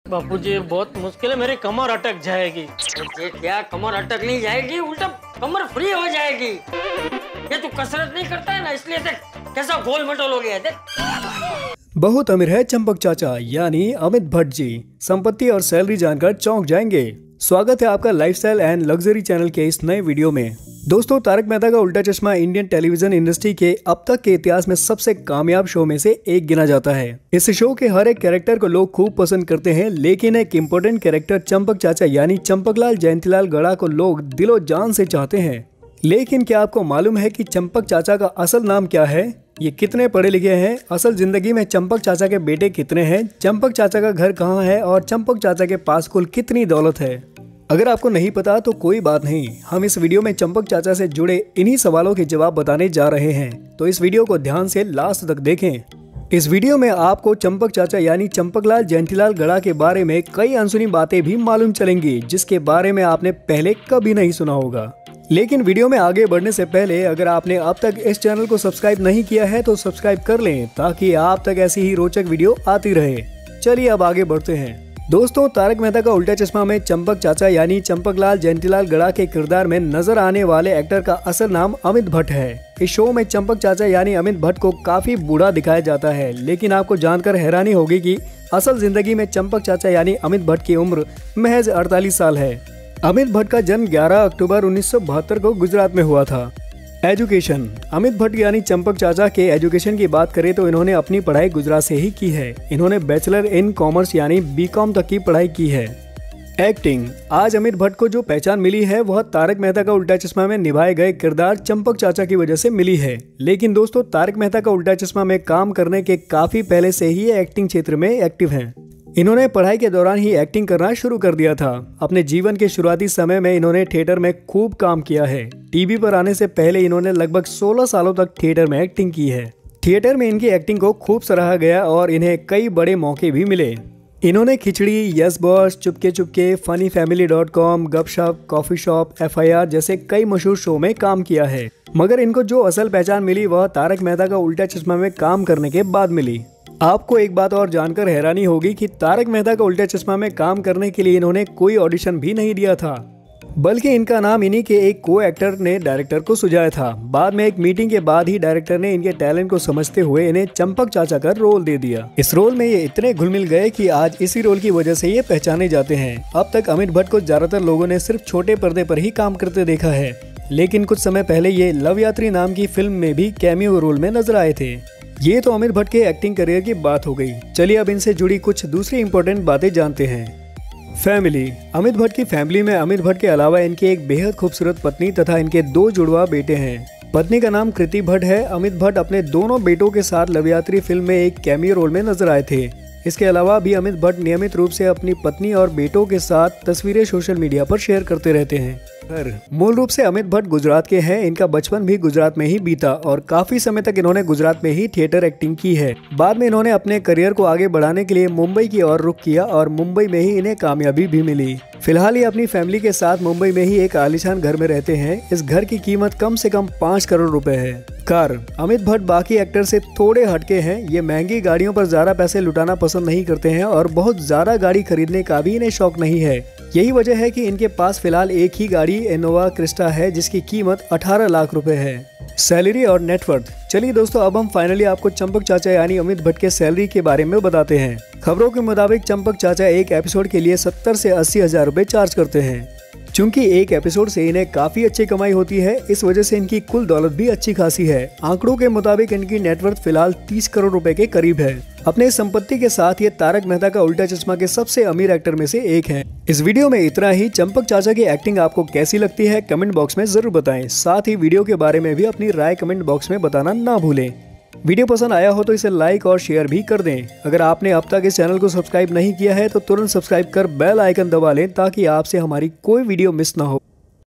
बापूजी बहुत मुश्किल है, मेरी कमर अटक जाएगी। ये क्या कमर अटक नहीं जाएगी, उल्टा कमर फ्री हो जाएगी। ये तू कसरत नहीं करता है ना, इसलिए देख कैसा गोल मटोल हो गया है। देख बहुत अमीर है चंपक चाचा यानी अमित भट्ट जी। संपत्ति और सैलरी जानकर चौंक जाएंगे। स्वागत है आपका लाइफस्टाइल एंड लग्जरी चैनल के इस नए वीडियो में। दोस्तों, तारक मेहता का उल्टा चश्मा इंडियन टेलीविजन इंडस्ट्री के अब तक के इतिहास में सबसे कामयाब शो में से एक गिना जाता है। इस शो के हर एक कैरेक्टर को लोग खूब पसंद करते हैं, लेकिन एक इम्पोर्टेंट कैरेक्टर चंपक चाचा यानी चंपकलाल जयंतीलाल गड़ा को लोग दिलो जान से चाहते हैं। लेकिन क्या आपको मालूम है कि चंपक चाचा का असल नाम क्या है? ये कितने पढ़े लिखे हैं? असल जिंदगी में चंपक चाचा के बेटे कितने हैं? चंपक चाचा का घर कहाँ है? और चंपक चाचा के पास कुल कितनी दौलत है? अगर आपको नहीं पता तो कोई बात नहीं, हम इस वीडियो में चंपक चाचा से जुड़े इन्हीं सवालों के जवाब बताने जा रहे हैं, तो इस वीडियो को ध्यान से लास्ट तक देखें। इस वीडियो में आपको चंपक चाचा यानी चंपकलाल जयंतीलाल गड़ा के बारे में कई अनसुनी बातें भी मालूम चलेंगी, जिसके बारे में आपने पहले कभी नहीं सुना होगा। लेकिन वीडियो में आगे बढ़ने से पहले अगर आपने अब तक इस चैनल को सब्सक्राइब नहीं किया है तो सब्सक्राइब कर लें, ताकि आप तक ऐसी ही रोचक वीडियो आती रहे। चलिए अब आगे बढ़ते हैं। दोस्तों, तारक मेहता का उल्टा चश्मा में चंपक चाचा यानी चंपकलाल जयंतीलाल गड़ा के किरदार में नजर आने वाले एक्टर का असल नाम अमित भट्ट है। इस शो में चंपक चाचा यानी अमित भट्ट को काफी बूढ़ा दिखाया जाता है, लेकिन आपको जानकर हैरानी होगी कि असल जिंदगी में चंपक चाचा यानी अमित भट्ट की उम्र महज 48 साल है। अमित भट्ट का जन्म 11 अक्टूबर 1972 को गुजरात में हुआ था। एजुकेशन। अमित भट्ट यानी चंपक चाचा के एजुकेशन की बात करें तो इन्होंने अपनी पढ़ाई गुजरात से ही की है। इन्होंने बैचलर इन कॉमर्स यानी बीकॉम तक की पढ़ाई की है। एक्टिंग। आज अमित भट्ट को जो पहचान मिली है वह तारक मेहता का उल्टा चश्मा में निभाए गए किरदार चंपक चाचा की वजह से मिली है। लेकिन दोस्तों, तारक मेहता का उल्टा चश्मा में काम करने के काफी पहले से ही एक्टिंग क्षेत्र में एक्टिव हैं। इन्होंने पढ़ाई के दौरान ही एक्टिंग करना शुरू कर दिया था। अपने जीवन के शुरुआती समय में इन्होंने थिएटर में खूब काम किया है। टीवी पर आने से पहले इन्होंने लगभग 16 सालों तक थिएटर में एक्टिंग की है। थिएटर में इनकी एक्टिंग को खूब सराहा गया और इन्हें कई बड़े मौके भी मिले। इन्होंने खिचड़ी, yes boss, Chupke Chupke, funnyfamily.com, गपशप, कॉफी शॉप, FIR जैसे कई मशहूर शो में काम किया है। मगर इनको जो असल पहचान मिली वह तारक मेहता का उल्टा चश्मा में काम करने के बाद मिली। आपको एक बात और जानकर हैरानी होगी कि तारक मेहता का उल्टा चश्मा में काम करने के लिए इन्होंने कोई ऑडिशन भी नहीं दिया था, बल्कि इनका नाम इन्हीं के एक को एक्टर ने डायरेक्टर को सुझाया था। बाद में एक मीटिंग के बाद ही डायरेक्टर ने इनके टैलेंट को समझते हुए इन्हें चंपक चाचा का रोल दे दिया। इस रोल में ये इतने घुल मिल गए कि आज इसी रोल की वजह से ये पहचाने जाते हैं। अब तक अमित भट्ट को ज्यादातर लोगों ने सिर्फ छोटे पर्दे पर ही काम करते देखा है, लेकिन कुछ समय पहले ये लव यात्री नाम की फिल्म में भी कैमियो रोल में नजर आए थे। ये तो अमित भट्ट के एक्टिंग करियर की बात हो गई। चलिए अब इनसे जुड़ी कुछ दूसरी इंपॉर्टेंट बातें जानते हैं। फैमिली। अमित भट्ट की फैमिली में अमित भट्ट के अलावा इनके एक बेहद खूबसूरत पत्नी तथा इनके 2 जुड़वा बेटे हैं। पत्नी का नाम कृति भट्ट है। अमित भट्ट अपने दोनों बेटों के साथ लव यात्री फिल्म में एक कैमियो रोल में नजर आए थे। इसके अलावा भी अमित भट्ट नियमित रूप से अपनी पत्नी और बेटों के साथ तस्वीरें सोशल मीडिया पर शेयर करते रहते हैं। मूल रूप से अमित भट्ट गुजरात के हैं। इनका बचपन भी गुजरात में ही बीता और काफी समय तक इन्होंने गुजरात में ही थिएटर एक्टिंग की है। बाद में इन्होंने अपने करियर को आगे बढ़ाने के लिए मुंबई की ओर रुख किया और मुंबई में ही इन्हें कामयाबी भी मिली। फिलहाल ये अपनी फैमिली के साथ मुंबई में ही एक आलीशान घर में रहते हैं। इस घर की कीमत कम से कम 5 करोड़ रुपए है। कार। अमित भट्ट बाकी एक्टर से थोड़े हटके हैं। ये महंगी गाड़ियों पर ज्यादा पैसे लुटाना पसंद नहीं करते हैं और बहुत ज्यादा गाड़ी खरीदने का भी इन्हें शौक नहीं है। यही वजह है कि इनके पास फिलहाल एक ही गाड़ी इनोवा क्रिस्टा है, जिसकी कीमत 18 लाख रुपए है। सैलरी और नेटवर्थ। चलिए दोस्तों, अब हम फाइनली आपको चंपक चाचा यानी अमित भट्ट के सैलरी के बारे में बताते हैं। खबरों के मुताबिक चंपक चाचा एक एपिसोड के लिए 70 से 80 हजार रुपए चार्ज करते हैं। चूंकि एक एपिसोड से इन्हें काफी अच्छी कमाई होती है, इस वजह से इनकी कुल दौलत भी अच्छी खासी है। आंकड़ों के मुताबिक इनकी नेटवर्थ फिलहाल 30 करोड़ रुपए के करीब है। अपने संपत्ति के साथ ये तारक मेहता का उल्टा चश्मा के सबसे अमीर एक्टर में से एक हैं। इस वीडियो में इतना ही। चंपक चाचा की एक्टिंग आपको कैसी लगती है कमेंट बॉक्स में जरूर बताएं। साथ ही वीडियो के बारे में भी अपनी राय कमेंट बॉक्स में बताना ना भूलें। वीडियो पसंद आया हो तो इसे लाइक और शेयर भी कर दें। अगर आपने अब तक इस चैनल को सब्सक्राइब नहीं किया है तो तुरंत सब्सक्राइब कर बेल आइकन दबा लें, ताकि आपसे हमारी कोई वीडियो मिस ना हो।